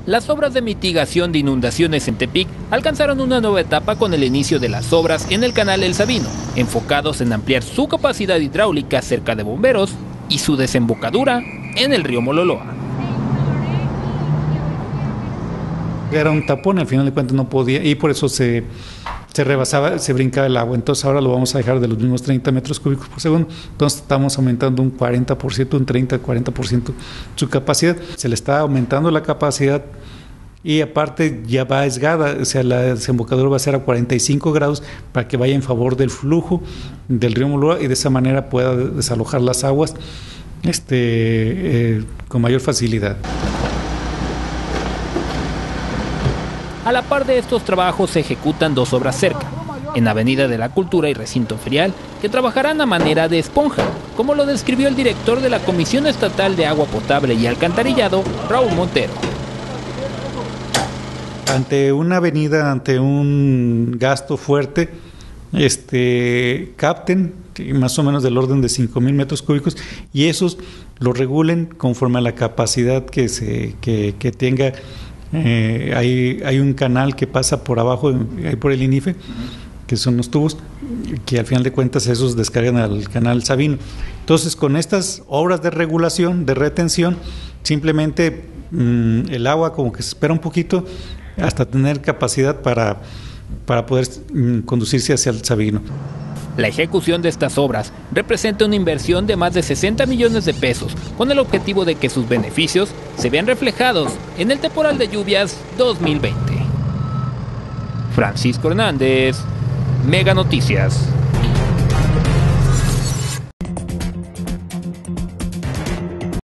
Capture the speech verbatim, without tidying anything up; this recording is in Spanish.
Las obras de mitigación de inundaciones en Tepic alcanzaron una nueva etapa con el inicio de las obras en el canal El Sabino, enfocados en ampliar su capacidad hidráulica cerca de Bomberos y su desembocadura en el río Mololoa. Era un tapón, al final de cuentas no podía, y por eso se, se rebasaba, se brincaba el agua. Entonces ahora lo vamos a dejar de los mismos treinta metros cúbicos por segundo. Entonces estamos aumentando un cuarenta por ciento, un treinta, cuarenta por ciento su capacidad. Se le está aumentando la capacidad y aparte ya va esgada, o sea, la desembocadura va a ser a cuarenta y cinco grados para que vaya en favor del flujo del río Mololoa y de esa manera pueda desalojar las aguas este, eh, con mayor facilidad. A la par de estos trabajos se ejecutan dos obras cerca, en Avenida de la Cultura y Recinto Ferial, que trabajarán a manera de esponja, como lo describió el director de la Comisión Estatal de Agua Potable y Alcantarillado, Raúl Montero. Ante una avenida, ante un gasto fuerte, este, capten más o menos del orden de cinco mil metros cúbicos y esos los regulen conforme a la capacidad que, se, que, que tenga. Eh, hay, hay un canal que pasa por abajo, ahí por el INIFE, que son los tubos, que al final de cuentas esos descargan al canal Sabino. Entonces, con estas obras de regulación, de retención, simplemente mmm, el agua como que se espera un poquito hasta tener capacidad para, para poder mmm, conducirse hacia el Sabino. La ejecución de estas obras representa una inversión de más de sesenta millones de pesos, con el objetivo de que sus beneficios se vean reflejados en el temporal de lluvias dos mil veinte. Francisco Hernández, Mega Noticias.